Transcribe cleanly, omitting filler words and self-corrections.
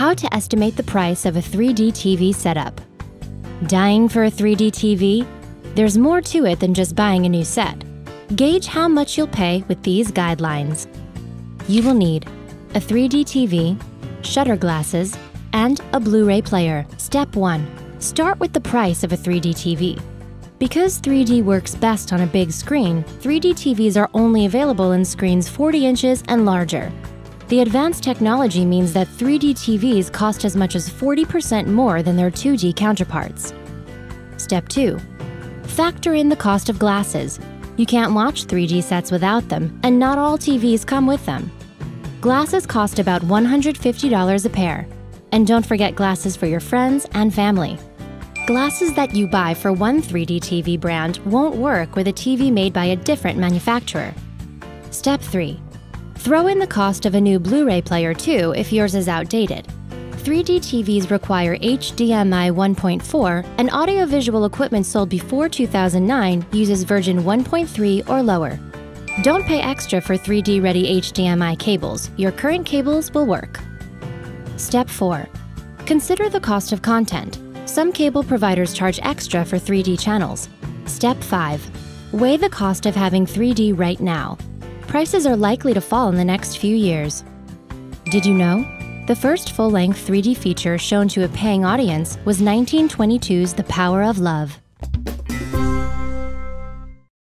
How to estimate the price of a 3D TV setup. Dying for a 3D TV? There's more to it than just buying a new set. Gauge how much you'll pay with these guidelines. You will need a 3D TV, shutter glasses, and a Blu-ray player. Step 1. Start with the price of a 3D TV. Because 3D works best on a big screen, 3D TVs are only available in screens 40 inches and larger. The advanced technology means that 3D TVs cost as much as 40% more than their 2D counterparts. Step 2. Factor in the cost of glasses. You can't watch 3D sets without them, and not all TVs come with them. Glasses cost about $150 a pair. And don't forget glasses for your friends and family. Glasses that you buy for one 3D TV brand won't work with a TV made by a different manufacturer. Step 3. Throw in the cost of a new Blu-ray player too if yours is outdated. 3D TVs require HDMI 1.4, and audiovisual equipment sold before 2009 uses version 1.3 or lower. Don't pay extra for 3D-ready HDMI cables. Your current cables will work. Step 4. Consider the cost of content. Some cable providers charge extra for 3D channels. Step 5. Weigh the cost of having 3D right now. Prices are likely to fall in the next few years. Did you know? The first full-length 3D feature shown to a paying audience was 1922's The Power of Love.